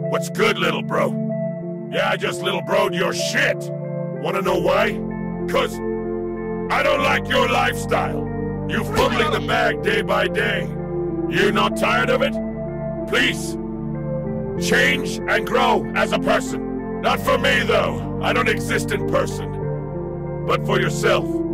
What's good, little bro? Yeah, I just little bro'd your shit. Wanna know why? 'Cause I don't like your lifestyle. You fumbling the bag day by day. You not tired of it? Please, change and grow as a person. Not for me, though. I don't exist in person. But for yourself.